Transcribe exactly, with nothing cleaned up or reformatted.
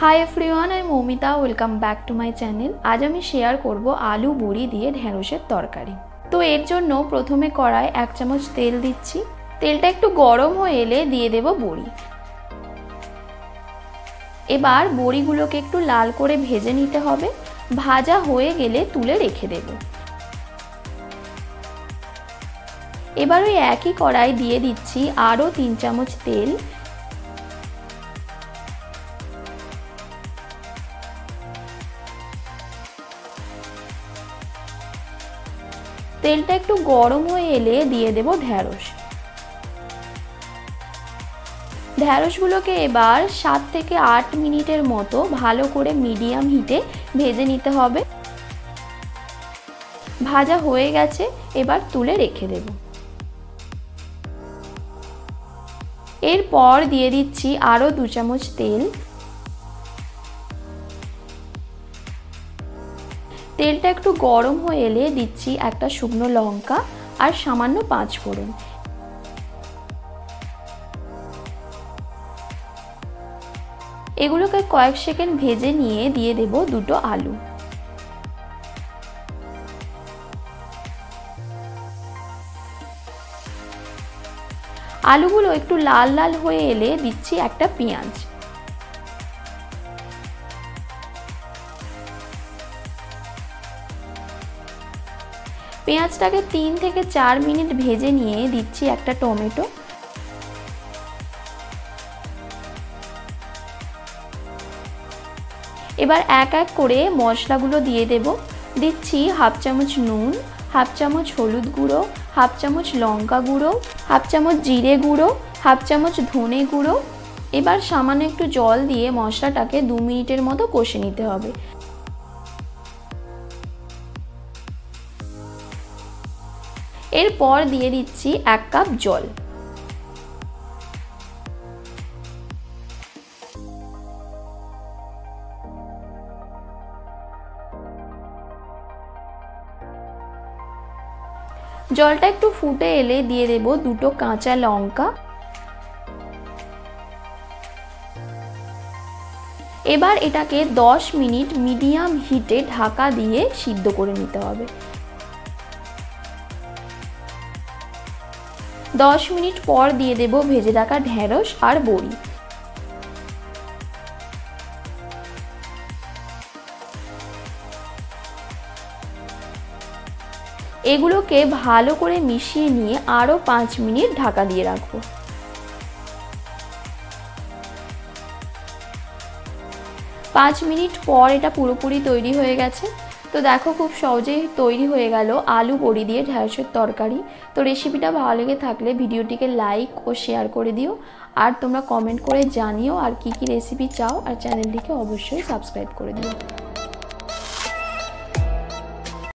High everyone I Moumita welcome back to my channel. आज आमी share करब आलू बड़ी दिए ढेঁড়সের तरकारी। तो एर जोन्नो प्रथमे कड़ाई एक चामच तेल दिচ্ছি। तेलटा एकटू गरम हয়ে एले दिए देब बड़ी। एबार बड़ीगुलोके एकटू लाल करे भेजे निते होबे। भाजा हয়ে गेले तुले रेखे देब। एबार ओई एकई कड़ाई दिए दिচ্ছি आरो तीन चामच तेल। तेलटा एकटू गरम हয়ে एले दिए देब ढेঁড়স। ढेঁড়সগুলোকে এবার सात থেকে आठ মিনিটের মতো ভালো করে মিডিয়াম হিটে ভেজে নিতে হবে। ভাজা হয়ে গেছে, এবার তুলে রেখে দেব। এরপর দিয়ে দিচ্ছি আরো দু চামচ তেল। তেলটা একটু গরম হয়ে এলে দিচ্ছি একটা শুকনো লঙ্কা আর সামান্য পাঁচ ফোড়ন। এগুলোকে কয়েক সেকেন্ড ভেজে নিয়ে দিয়ে দেব দুটো আলু। আলুগুলো একটু লাল লাল হয়ে এলে দিচ্ছি একটা পেঁয়াজ। পেঁয়াজটাকে তিন থেকে চার মিনিট ভেজে নিয়ে দিচ্ছি একটা টমেটো। এবার এক এক করে মশলাগুলো দিয়ে দেব। দিচ্ছি হাফ চামচ নুন, হাফ চামচ হলুদ গুঁড়ো, হাফ চামচ লঙ্কা গুঁড়ো, হাফ চামচ জিরে গুঁড়ো, হাফ চামচ ধনে গুঁড়ো। এবার সামান্য একটু জল দিয়ে মশলাটাকে দু মিনিটের মতো কষে নিতে হবে। এরপর দিয়ে দিচ্ছি এক কাপ জল। জলটা একটু ফুটে এলে দিয়ে দেব দুটো কাঁচা লঙ্কা। এবার এটাকে দশ মিনিট মিডিয়াম হিটে ঢাকা দিয়ে সিদ্ধ করে নিতে হবে। দশ মিনিট পর দিয়ে দেব ভেজে রাখা ঢেঁড়স আর বড়ি। এগুলোকে ভালো করে মিশিয়ে নিয়ে আরো পাঁচ মিনিট ঢাকা দিয়ে রাখবো। পাঁচ মিনিট পর এটা পুরোপুরি তৈরি হয়ে গেছে। তো দেখো খুব সহজেই তৈরি হয়ে গেল আলু বড়ি দিয়ে ঢেঁড়সের তরকারি। তো রেসিপিটা ভালো লেগে থাকলে ভিডিওটিকে লাইক ও শেয়ার করে দিও। আর তোমরা কমেন্ট করে জানিও আর কি কি রেসিপি চাও, আর চ্যানেলটিকে অবশ্যই সাবস্ক্রাইব করে দিও।